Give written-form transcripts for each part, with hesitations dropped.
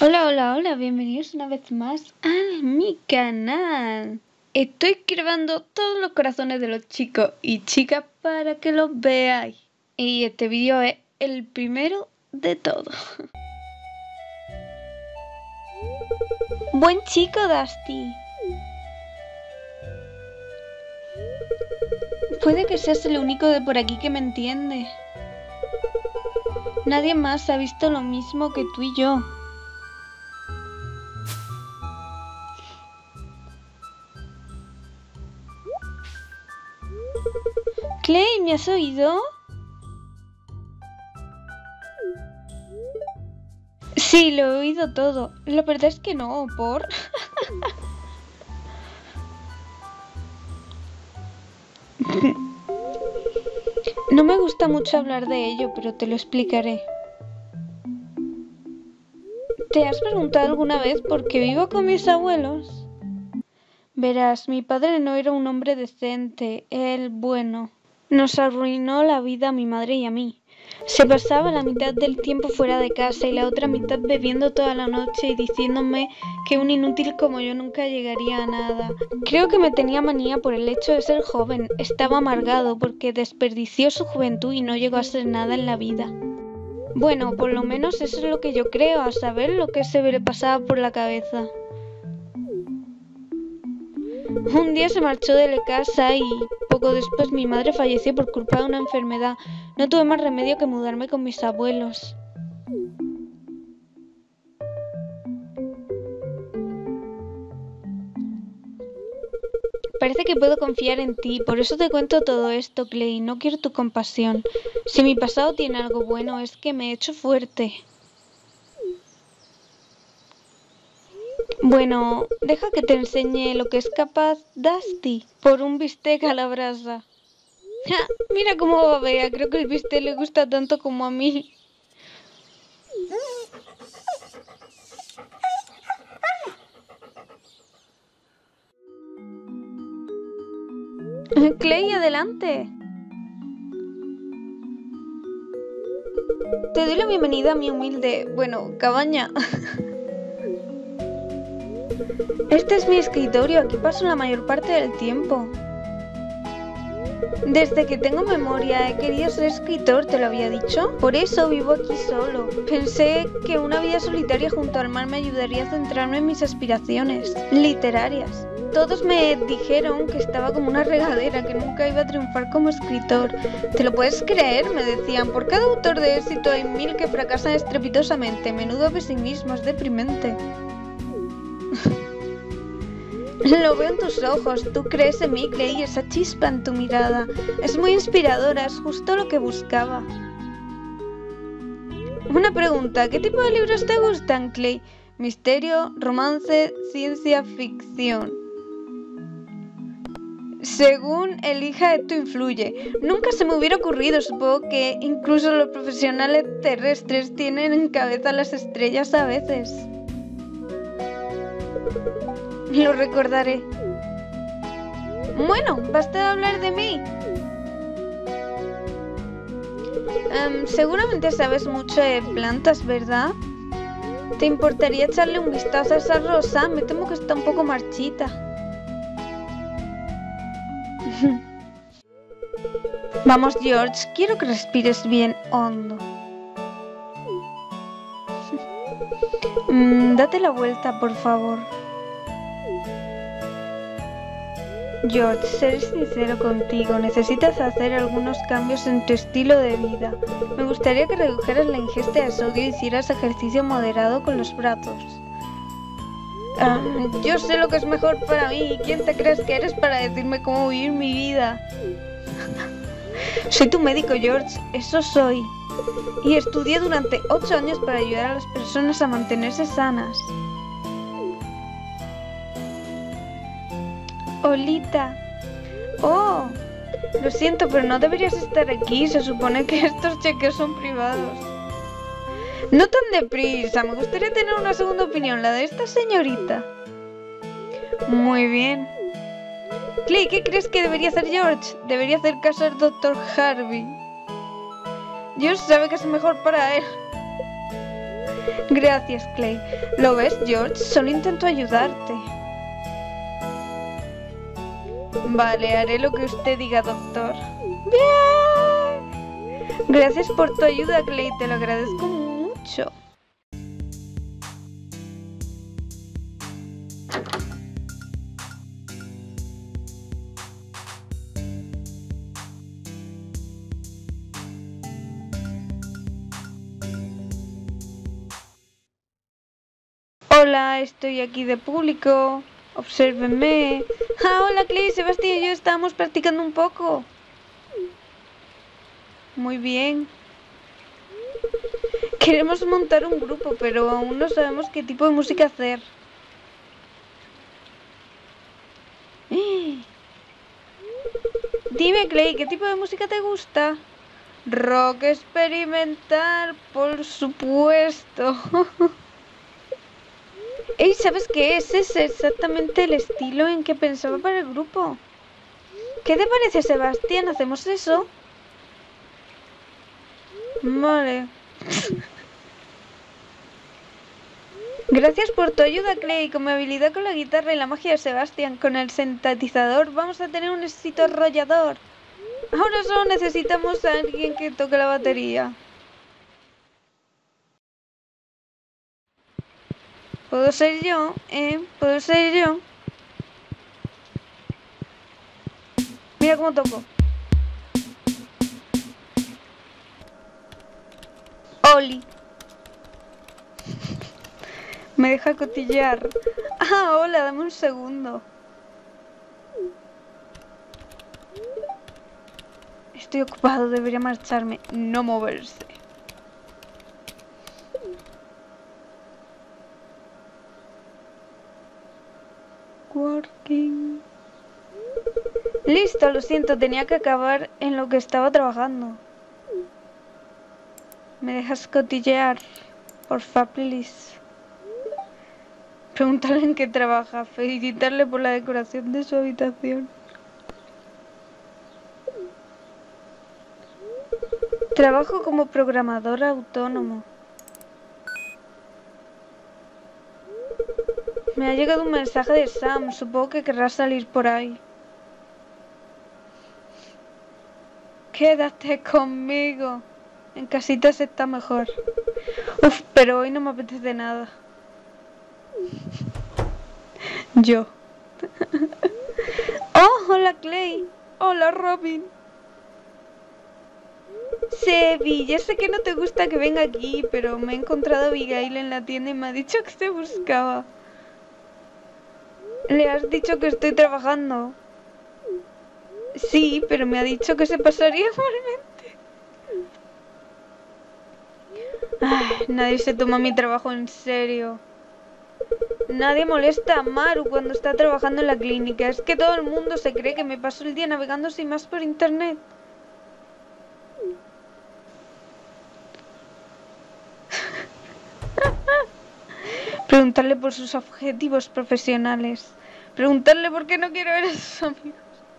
Hola, hola, hola, bienvenidos una vez más a mi canal. Estoy grabando todos los corazones de los chicos y chicas para que los veáis. Y este vídeo es el primero de todos. Buen chico, Dusty. Puede que seas el único de por aquí que me entiende. Nadie más ha visto lo mismo que tú y yo. Clay, ¿me has oído? Sí, lo he oído todo. La verdad es que no, ¿por? No me gusta mucho hablar de ello, pero te lo explicaré. ¿Te has preguntado alguna vez por qué vivo con mis abuelos? Verás, mi padre no era un hombre decente, él bueno. Nos arruinó la vida a mi madre y a mí. Se pasaba la mitad del tiempo fuera de casa y la otra mitad bebiendo toda la noche y diciéndome que un inútil como yo nunca llegaría a nada. Creo que me tenía manía por el hecho de ser joven. Estaba amargado porque desperdició su juventud y no llegó a ser nada en la vida. Bueno, por lo menos eso es lo que yo creo, a saber lo que se le pasaba por la cabeza. Un día se marchó de la casa y poco después mi madre falleció por culpa de una enfermedad. No tuve más remedio que mudarme con mis abuelos. Parece que puedo confiar en ti, por eso te cuento todo esto, Clay. No quiero tu compasión. Si mi pasado tiene algo bueno es que me he hecho fuerte. Bueno, deja que te enseñe lo que es capaz Dusty por un bistec a la brasa. ¡Ja! Mira cómo babea, creo que el bistec le gusta tanto como a mí. Clay, adelante. Te doy la bienvenida a mi humilde, cabaña. Este es mi escritorio, aquí paso la mayor parte del tiempo. Desde que tengo memoria he querido ser escritor, ¿te lo había dicho? Por eso vivo aquí solo. Pensé que una vida solitaria junto al mar me ayudaría a centrarme en mis aspiraciones literarias. Todos me dijeron que estaba como una regadera, que nunca iba a triunfar como escritor. ¿Te lo puedes creer? Me decían. Por cada autor de éxito hay 1000 que fracasan estrepitosamente. Menudo pesimismo, es deprimente. Lo veo en tus ojos, tú crees en mí, Clay, esa chispa en tu mirada. Es muy inspiradora, es justo lo que buscaba. Una pregunta, ¿qué tipo de libros te gustan, Clay? Misterio, romance, ciencia ficción. Según elija, esto influye. Nunca se me hubiera ocurrido, supongo que incluso los profesionales terrestres tienen en cabeza las estrellas a veces. Lo recordaré. Bueno, basta de hablar de mí. Seguramente sabes mucho de plantas, ¿verdad? ¿Te importaría echarle un vistazo a esa rosa? Me temo que está un poco marchita. Vamos, George, quiero que respires bien hondo. Date la vuelta, por favor. George, seré sincero contigo, necesitas hacer algunos cambios en tu estilo de vida. Me gustaría que redujeras la ingesta de sodio y hicieras ejercicio moderado con los brazos. Yo sé lo que es mejor para mí. ¿Quién te crees que eres para decirme cómo vivir mi vida? Soy tu médico, George, eso soy. Y estudié durante 8 años para ayudar a las personas a mantenerse sanas. Olita. Oh, lo siento, pero no deberías estar aquí. Se supone que estos chequeos son privados. No tan deprisa, me gustaría tener una segunda opinión, la de esta señorita. Muy bien. Clay, ¿qué crees que debería hacer George? Debería hacer caso al Dr. Harvey. George sabe que es mejor para él. Gracias, Clay. ¿Lo ves, George? Solo intento ayudarte. Vale, haré lo que usted diga, doctor. ¡Bien! Gracias por tu ayuda, Clay. Te lo agradezco mucho. Hola, estoy aquí de público. Obsérvenme. Ah, hola, Clay, Sebastián y yo estábamos practicando un poco. Muy bien. Queremos montar un grupo, pero aún no sabemos qué tipo de música hacer. Dime, Clay, ¿qué tipo de música te gusta? Rock experimental, por supuesto. Ey, ¿sabes qué? Ese es exactamente el estilo en que pensaba para el grupo. ¿Qué te parece, Sebastián? ¿Hacemos eso? Vale. Gracias por tu ayuda, Clay. Con mi habilidad con la guitarra y la magia de Sebastián, con el sintetizador, vamos a tener un éxito arrollador. Ahora solo necesitamos a alguien que toque la batería. ¿Puedo ser yo? ¿Puedo ser yo? Mira cómo toco. Oli. Me deja cotillear. Ah, hola, dame un segundo. Estoy ocupado, debería marcharme. No moverse. Working. Listo, lo siento, tenía que acabar en lo que estaba trabajando. ¿Me dejas cotillear? Porfa, please. Preguntarle en qué trabaja, felicitarle por la decoración de su habitación. Trabajo como programador autónomo. Me ha llegado un mensaje de Sam, supongo que querrá salir por ahí. Quédate conmigo. En casitas está mejor. Uf, pero hoy no me apetece nada. Yo. Oh, hola Clay. Hola Robin. Sebi, ya sé que no te gusta que venga aquí, pero me he encontrado a Abigail en la tienda y me ha dicho que te buscaba. ¿Le has dicho que estoy trabajando? Sí, pero me ha dicho que se pasaría igualmente. Ay, nadie se toma mi trabajo en serio. Nadie molesta a Maru cuando está trabajando en la clínica. Es que todo el mundo se cree que me paso el día navegando sin más por internet. Preguntarle por sus objetivos profesionales. Preguntarle por qué no quiero ver a sus amigos.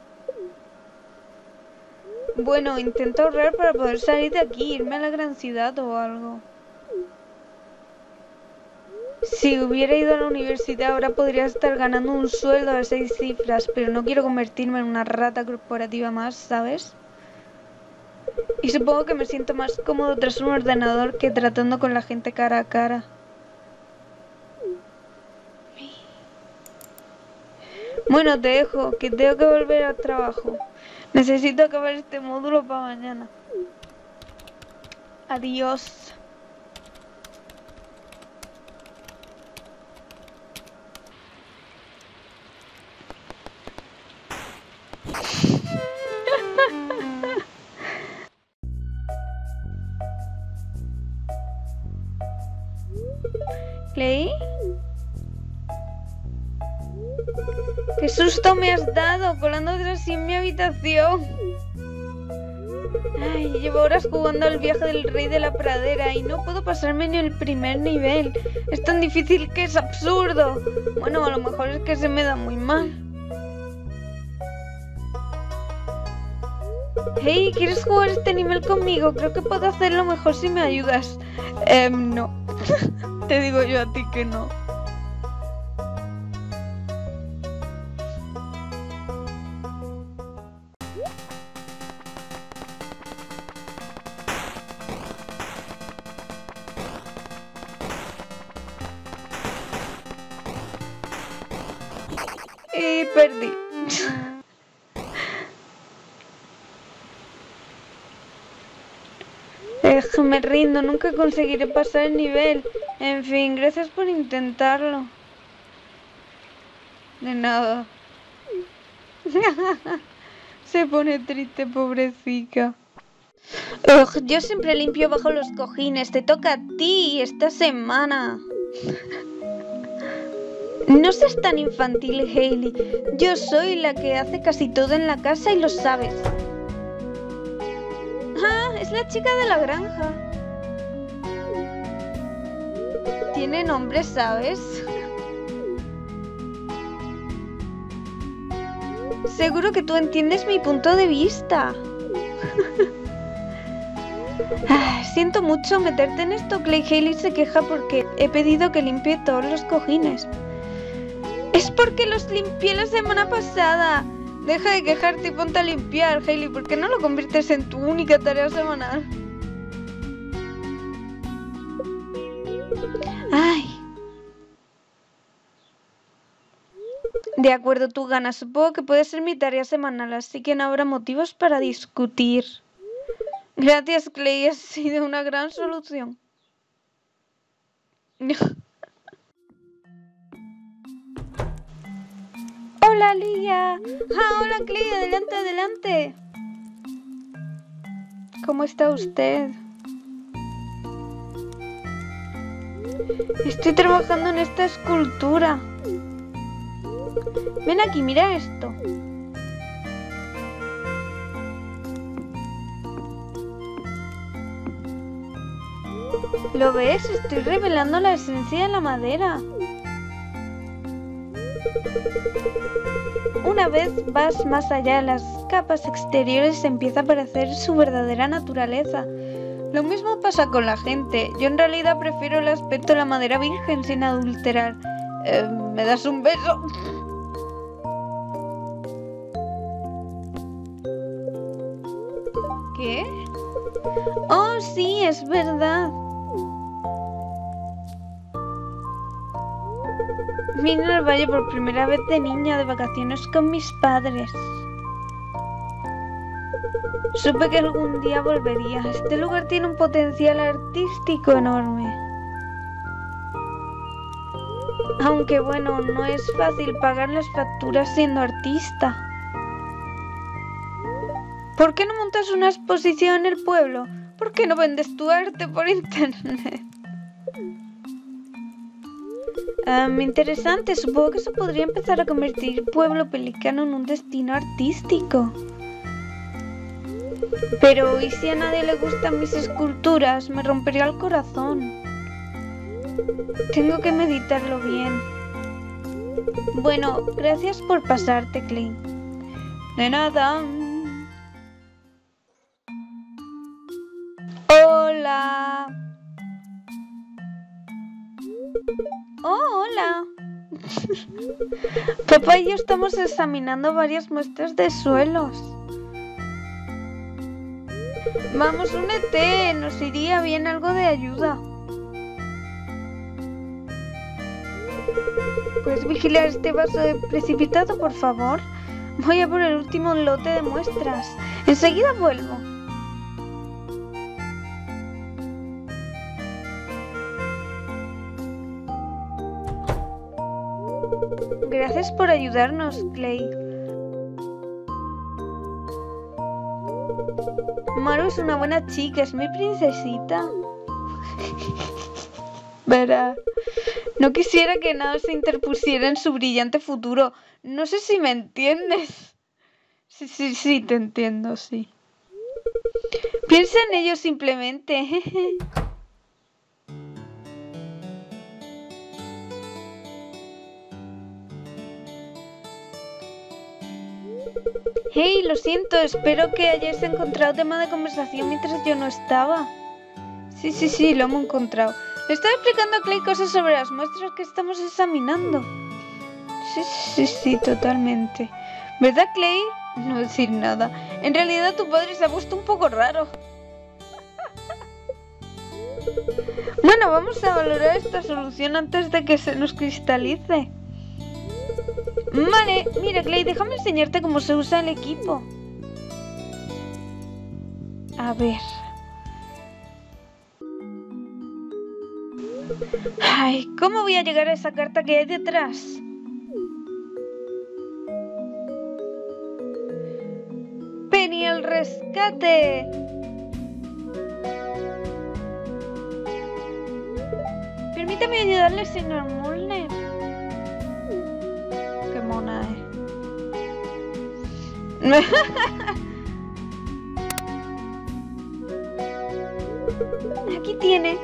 Bueno, intento ahorrar para poder salir de aquí, irme a la gran ciudad o algo. Si hubiera ido a la universidad ahora podría estar ganando un sueldo de 6 cifras, pero no quiero convertirme en una rata corporativa más, ¿sabes? Y supongo que me siento más cómodo tras un ordenador que tratando con la gente cara a cara. Bueno, te dejo, que tengo que volver al trabajo. Necesito acabar este módulo para mañana. Adiós. ¿Clay? ¡Qué susto me has dado! Colándote así en mi habitación. Ay, llevo horas jugando al viaje del rey de la pradera y no puedo pasarme ni el primer nivel. Es tan difícil que es absurdo. Bueno, a lo mejor es que se me da muy mal. Hey, ¿quieres jugar este nivel conmigo? Creo que puedo hacerlo mejor si me ayudas. No. Te digo yo a ti que no. Y perdí. Me rindo, nunca conseguiré pasar el nivel. En fin, gracias por intentarlo. De nada. Se pone triste, pobrecita. Ugh, yo siempre limpio bajo los cojines. Te toca a ti esta semana. No seas tan infantil, Hailey. Yo soy la que hace casi todo en la casa y lo sabes. Ah, es la chica de la granja. Tiene nombre, ¿sabes? Seguro que tú entiendes mi punto de vista. Siento mucho meterte en esto. Clay. Hailey se queja porque he pedido que limpie todos los cojines. Es porque los limpié la semana pasada. Deja de quejarte y ponte a limpiar, Hailey. ¿Por qué no lo conviertes en tu única tarea semanal? Ay. De acuerdo, tú ganas. Supongo que puede ser mi tarea semanal, así que no habrá motivos para discutir. Gracias, Clay. Ha sido una gran solución. Hola, Ligia. Hola, Clay. Adelante, adelante. ¿Cómo está usted? Estoy trabajando en esta escultura. Ven aquí, mira esto. ¿Lo ves? Estoy revelando la esencia de la madera. Una vez vas más allá de las capas exteriores, empieza a aparecer su verdadera naturaleza. Lo mismo pasa con la gente. Yo en realidad prefiero el aspecto de la madera virgen sin adulterar. ¿Me das un beso? ¿Qué? Oh, sí, es verdad. Vine al valle por primera vez de niña de vacaciones con mis padres. Supe que algún día volvería. Este lugar tiene un potencial artístico enorme. Aunque bueno, no es fácil pagar las facturas siendo artista. ¿Por qué no montas una exposición en el pueblo? ¿Por qué no vendes tu arte por internet? Interesante, supongo que se podría empezar a convertir Pueblo Pelicano en un destino artístico. Pero, ¿y si a nadie le gustan mis esculturas? Me rompería el corazón. Tengo que meditarlo bien. Bueno, gracias por pasarte, Clay. De nada. Hola. Oh, hola. Papá y yo estamos examinando varias muestras de suelos. Vamos, únete, nos iría bien algo de ayuda. ¿Puedes vigilar este vaso de precipitado, por favor? Voy a por el último lote de muestras. Enseguida vuelvo. Gracias por ayudarnos, Clay. Maru es una buena chica, es mi princesita. Verá, no quisiera que nada se interpusiera en su brillante futuro. No sé si me entiendes. Sí, te entiendo, sí. Piensa en ello simplemente. Hey, lo siento, espero que hayáis encontrado tema de conversación mientras yo no estaba. Sí, lo hemos encontrado. Le estaba explicando a Clay cosas sobre las muestras que estamos examinando. Sí, totalmente. ¿Verdad, Clay? No decir nada. En realidad tu padre se ha puesto un poco raro. Bueno, vamos a valorar esta solución antes de que se nos cristalice. Vale, mira, Clay, déjame enseñarte cómo se usa el equipo. A ver. Ay, ¿cómo voy a llegar a esa carta que hay detrás? ¡Penny al rescate! Permítame ayudarle, señor Molner. Qué mona es. Aquí tiene.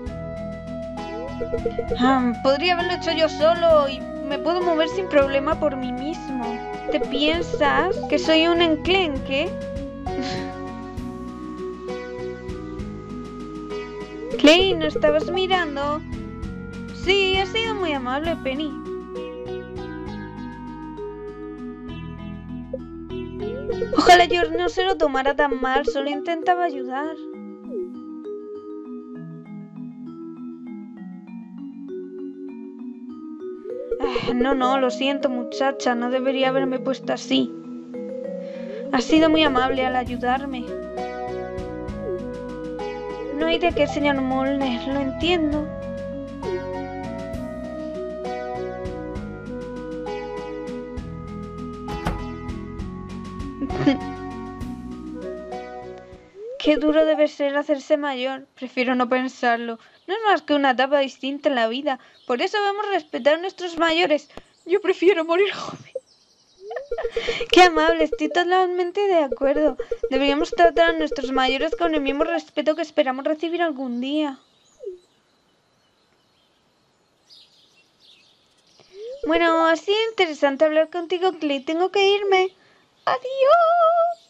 Podría haberlo hecho yo solo y me puedo mover sin problema por mí mismo. ¿Te piensas que soy un enclenque? Clay, ¿no estabas mirando? Sí, has sido muy amable, Penny. Ojalá George no se lo tomara tan mal, solo intentaba ayudar. No, lo siento, muchacha, no debería haberme puesto así. Has sido muy amable al ayudarme. No hay de qué, señor Molner, lo entiendo. Qué duro debe ser hacerse mayor. Prefiero no pensarlo. No es más que una etapa distinta en la vida. Por eso debemos respetar a nuestros mayores. Yo prefiero morir joven. Qué amable, estoy totalmente de acuerdo. Deberíamos tratar a nuestros mayores con el mismo respeto que esperamos recibir algún día. Bueno, ha sido interesante hablar contigo, Clay. Tengo que irme. Adiós.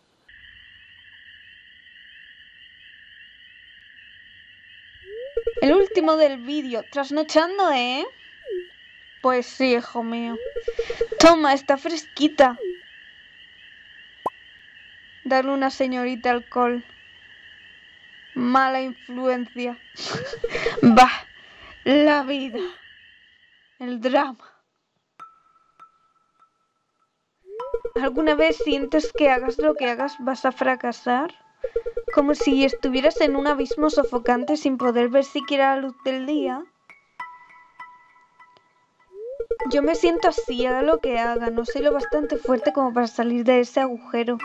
El último del vídeo. Trasnochando, ¿eh? Pues sí, hijo mío. Toma, está fresquita. Darle una señorita alcohol. Mala influencia. Bah, la vida. El drama. ¿Alguna vez sientes que hagas lo que hagas vas a fracasar? Como si estuvieras en un abismo sofocante sin poder ver siquiera la luz del día. Yo me siento así, haga lo que haga, no soy lo bastante fuerte como para salir de ese agujero.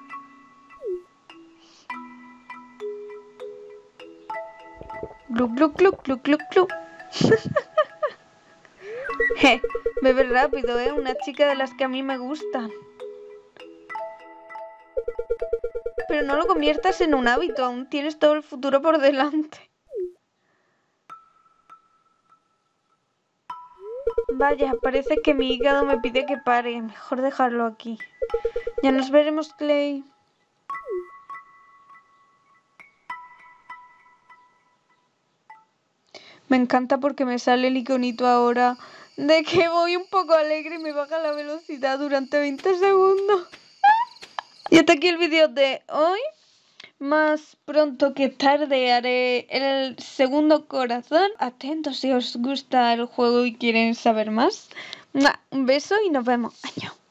Gluc, gluc, gluc, gluc, gluc, gluc. Bebe rápido, una chica de las que a mí me gustan. Pero no lo conviertas en un hábito, aún tienes todo el futuro por delante. Vaya, parece que mi hígado me pide que pare. Mejor dejarlo aquí. Ya nos veremos, Clay. Me encanta porque me sale el iconito ahora de que voy un poco alegre y me baja la velocidad durante 20 segundos. Y hasta aquí el vídeo de hoy. Más pronto que tarde haré el segundo corazón. Atentos si os gusta el juego y quieren saber más. Un beso y nos vemos. Año.